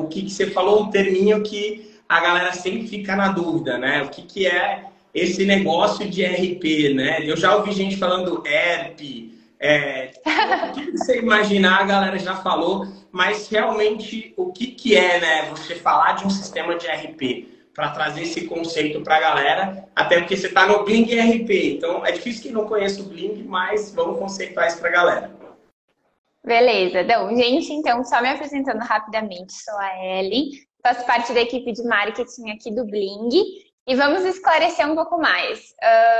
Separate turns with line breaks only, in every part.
O que você falou, um terminho que a galera sempre fica na dúvida, né? O que é esse negócio de RP, né? Eu já ouvi gente falando ERP, o que você imaginar, a galera já falou, mas realmente o que é, né? Você falar de um sistema de RP para trazer esse conceito para a galera, até porque você está no Bling RP, então é difícil quem não conhece o Bling, mas vamos conceituar isso para a galera.
Beleza. Então, gente, então, só me apresentando rapidamente, sou a Ellen, faço parte da equipe de marketing aqui do Bling e vamos esclarecer um pouco mais.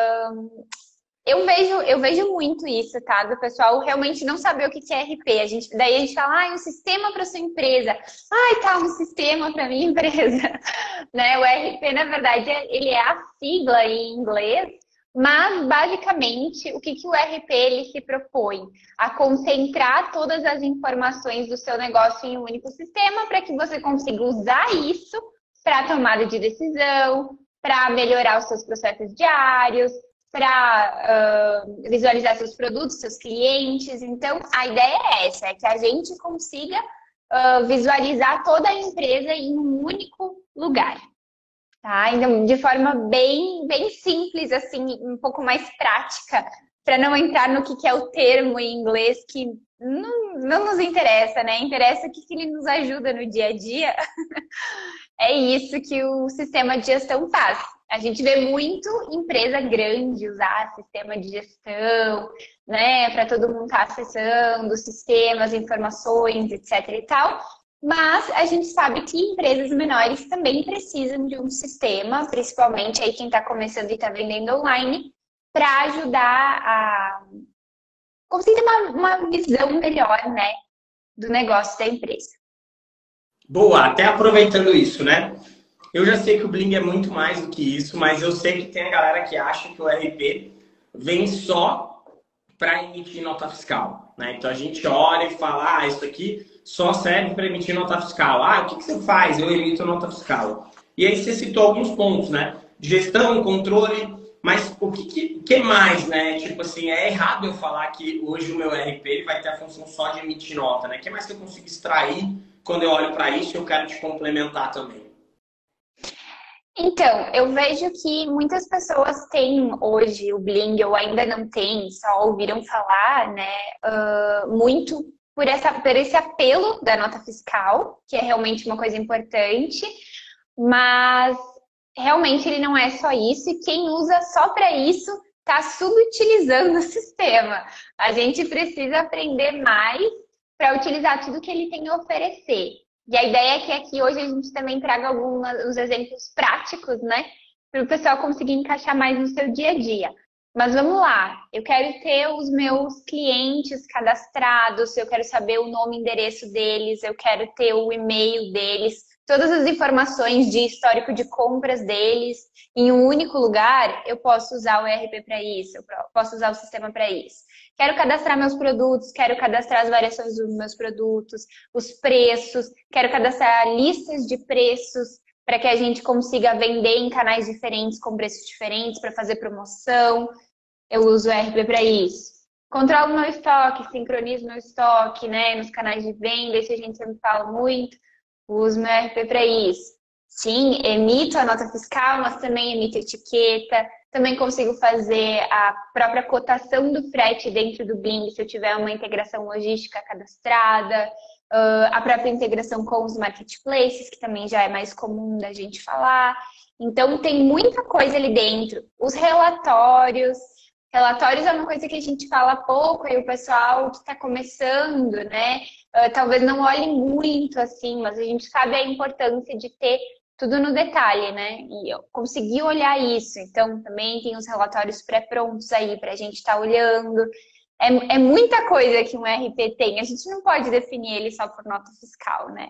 Eu vejo muito isso, tá? Do pessoal realmente não saber o que é RP. Daí a gente fala, um sistema para sua empresa. Tá, um sistema para minha empresa. Né? O RP, na verdade, ele é a sigla em inglês, mas basicamente o que o RP ele se propõe? A concentrar todas as informações do seu negócio em um único sistema para que você consiga usar isso para tomada de decisão, para melhorar os seus processos diários, para visualizar seus produtos, seus clientes. Então, a ideia é essa, é que a gente consiga visualizar toda a empresa em um único lugar. Tá? Então, de forma bem simples, assim, um pouco mais prática, para não entrar no que é o termo em inglês que não nos interessa, né? Interessa o que ele nos ajuda no dia a dia. É isso que o sistema de gestão faz. A gente vê muito empresa grande usar sistema de gestão, né? Para todo mundo estar acessando sistemas, informações, etc e tal. Mas a gente sabe que empresas menores também precisam de um sistema, principalmente aí quem está começando e está vendendo online, para ajudar a conseguir ter uma visão melhor, né, do negócio da empresa.
Boa, até aproveitando isso, né? Eu já sei que o Bling é muito mais do que isso, mas eu sei que tem a galera que acha que o RP vem só para emitir nota fiscal, né? Então a gente olha e fala, isso aqui só serve para emitir nota fiscal. O que você faz? Eu emito nota fiscal. E aí você citou alguns pontos, né? Gestão, controle, mas o que mais, né? Tipo assim, é errado eu falar que hoje o meu RP ele vai ter a função só de emitir nota, né? O que mais que eu consigo extrair quando eu olho para isso e eu quero te complementar também?
Então, eu vejo que muitas pessoas têm hoje o Bling ou ainda não têm, só ouviram falar, né? Muito por esse apelo da nota fiscal, que é realmente uma coisa importante, mas realmente ele não é só isso, e quem usa só para isso está subutilizando o sistema. A gente precisa aprender mais para utilizar tudo que ele tem a oferecer. E a ideia é que aqui hoje a gente também traga alguns exemplos práticos, né? Para o pessoal conseguir encaixar mais no seu dia a dia. Mas vamos lá, eu quero ter os meus clientes cadastrados, eu quero saber o nome e endereço deles, eu quero ter o e-mail deles, todas as informações de histórico de compras deles em um único lugar. Eu posso usar o ERP para isso, eu posso usar o sistema para isso. Quero cadastrar meus produtos, quero cadastrar as variações dos meus produtos, os preços, quero cadastrar listas de preços para que a gente consiga vender em canais diferentes, com preços diferentes, para fazer promoção. Eu uso o ERP para isso. Controlo meu estoque, sincronizo meu estoque, né, nos canais de venda, isso a gente sempre fala muito. Uso meu ERP para isso. Sim, emito a nota fiscal, mas também emito etiqueta. Também consigo fazer a própria cotação do frete dentro do Bling, se eu tiver uma integração logística cadastrada. A própria integração com os marketplaces, que também já é mais comum da gente falar. Então, tem muita coisa ali dentro. Os relatórios. Relatórios é uma coisa que a gente fala pouco, e o pessoal que está começando, né? Talvez não olhe muito, assim, mas a gente sabe a importância de ter tudo no detalhe, né? E eu consegui olhar isso. Então, também tem os relatórios pré-prontos aí para a gente estar olhando. É muita coisa que um RP tem. A gente não pode definir ele só por nota fiscal, né?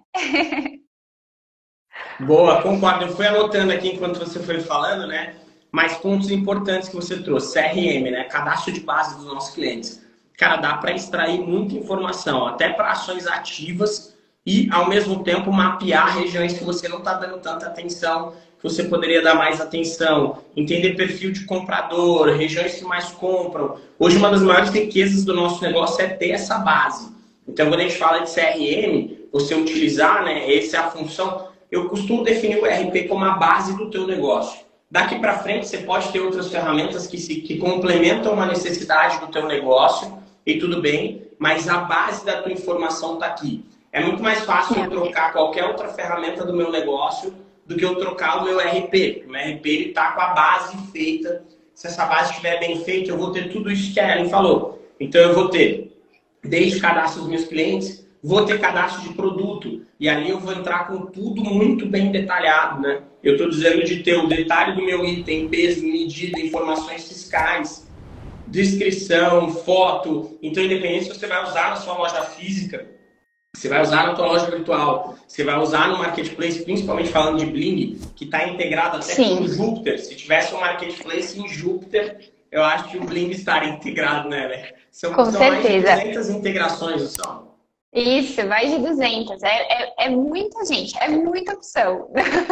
Boa, concordo. Eu fui anotando aqui enquanto você foi falando, né? Mais pontos importantes que você trouxe. CRM, né? Cadastro de base dos nossos clientes. Cara, dá para extrair muita informação, até para ações ativas e, ao mesmo tempo, mapear regiões que você não está dando tanta atenção, que você poderia dar mais atenção, entender perfil de comprador, regiões que mais compram. Hoje, uma das maiores riquezas do nosso negócio é ter essa base. Então, quando a gente fala de CRM, você utilizar, né? Essa é a função. Eu costumo definir o ERP como a base do teu negócio. Daqui para frente, você pode ter outras ferramentas que complementam uma necessidade do teu negócio e tudo bem, mas a base da tua informação está aqui. É muito mais fácil eu trocar qualquer outra ferramenta do meu negócio do que eu trocar o meu ERP. O meu ERP está com a base feita. Se essa base estiver bem feita, eu vou ter tudo isso que a Ellen falou. Então, eu vou ter desde o cadastro dos meus clientes, vou ter cadastro de produto. E ali eu vou entrar com tudo muito bem detalhado, né? Eu estou dizendo de ter o detalhe do meu item, peso, medida, informações fiscais, descrição, foto. Então, independente se você vai usar na sua loja física, você vai usar na tua loja virtual, você vai usar no Marketplace, principalmente falando de Bling, que está integrado até com o Jupyter. Se tivesse um Marketplace em Jupyter, eu acho que o Bling estaria integrado, né? São
com certeza.
Mais de 200 integrações, são.
Isso, mais de 200. É muita gente, é muita opção.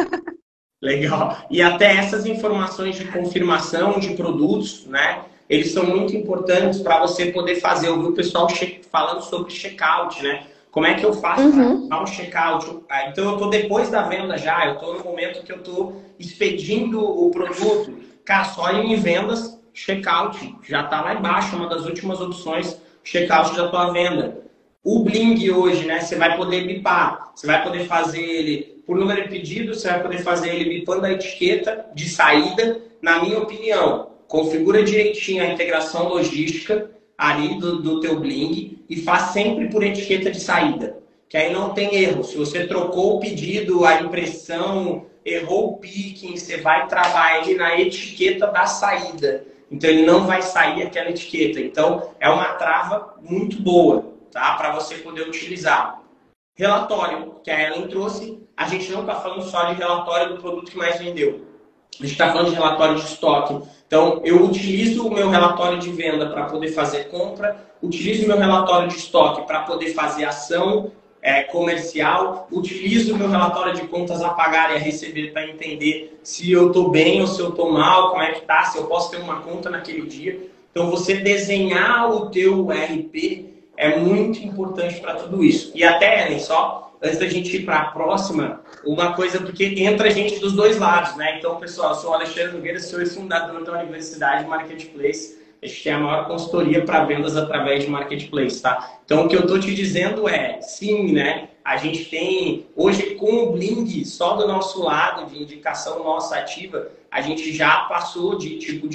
Legal. E até essas informações de confirmação de produtos, né? Eles são muito importantes para você poder fazer. Eu vi o pessoal falando sobre checkout, né? Como é que eu faço para dar um checkout? Então, eu estou depois da venda já. Eu estou no momento que eu estou expedindo o produto. Cara, só em vendas, checkout. Já está lá embaixo, uma das últimas opções. Checkout da tua venda. O Bling hoje, né? Você vai poder bipar. Você vai poder fazer ele por número de pedidos. Você vai poder fazer ele bipando a etiqueta de saída. Na minha opinião, configura direitinho a integração logística ali do teu Bling e faz sempre por etiqueta de saída, que aí não tem erro. Se você trocou o pedido, a impressão, errou o picking, você vai travar ele na etiqueta da saída. Então ele não vai sair aquela etiqueta. Então é uma trava muito boa, tá? Para você poder utilizar. Relatório, que a Ellen trouxe, a gente não está falando só de relatório do produto que mais vendeu. A gente está falando de relatório de estoque. Então, eu utilizo o meu relatório de venda para poder fazer compra, utilizo o meu relatório de estoque para poder fazer ação comercial, utilizo o meu relatório de contas a pagar e a receber para entender se eu estou bem ou se eu estou mal, como é que está, se eu posso ter uma conta naquele dia. Então, você desenhar o teu ERP é muito importante para tudo isso. E até, Ellen, só antes da gente ir para a próxima, uma coisa, porque entra gente dos dois lados, né? Então, pessoal, eu sou o Alexandre Nogueira, sou fundador da Universidade Marketplace. A gente tem a maior consultoria para vendas através de Marketplace, tá? Então, o que eu estou te dizendo é, sim, né? A gente tem, hoje, com o Bling, só do nosso lado, de indicação nossa ativa, a gente já passou de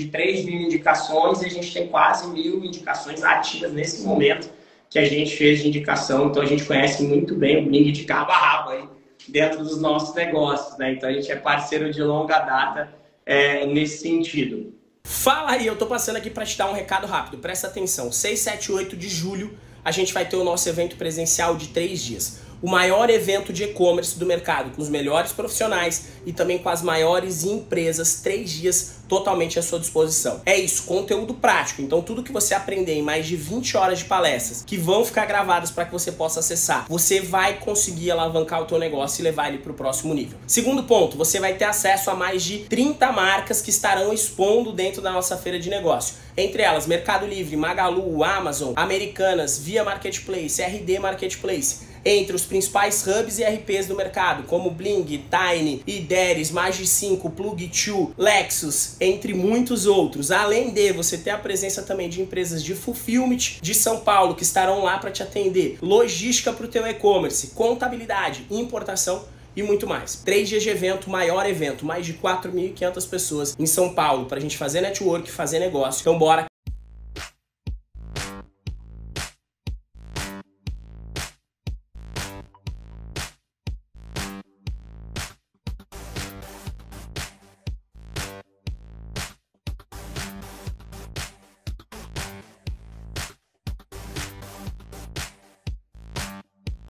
3 mil indicações e a gente tem quase 1.000 indicações ativas nesse momento que a gente fez de indicação. Então, a gente conhece muito bem o Bling de cabo a rabo aí, dentro dos nossos negócios, né? Então, a gente é parceiro de longa data nesse sentido.
Fala aí, eu tô passando aqui para te dar um recado rápido, presta atenção. 6, 7 e 8 de julho, a gente vai ter o nosso evento presencial de 3 dias. O maior evento de e-commerce do mercado, com os melhores profissionais e também com as maiores empresas, 3 dias totalmente à sua disposição. É isso, conteúdo prático. Então tudo que você aprender em mais de 20 horas de palestras, que vão ficar gravadas para que você possa acessar, você vai conseguir alavancar o teu negócio e levar ele para o próximo nível. Segundo ponto, você vai ter acesso a mais de 30 marcas que estarão expondo dentro da nossa feira de negócio. Entre elas, Mercado Livre, Magalu, Amazon, Americanas, Via Marketplace, RD Marketplace. Entre os principais hubs e RPs do mercado, como Bling, Tiny, Ideris, Magi5, Plug2, Lexus, entre muitos outros. Além de você ter a presença também de empresas de fulfillment de São Paulo que estarão lá para te atender, logística para o teu e-commerce, contabilidade, importação e muito mais. 3 dias de evento, maior evento, mais de 4.500 pessoas em São Paulo para a gente fazer network, fazer negócio. Então bora